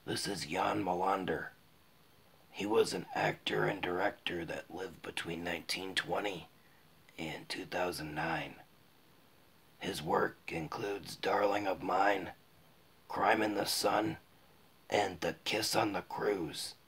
This is Jan Molander. He was an actor and director that lived between 1920 and 2009. His work includes Darling of Mine, Crime in the Sun, and The Kiss on the Cruise.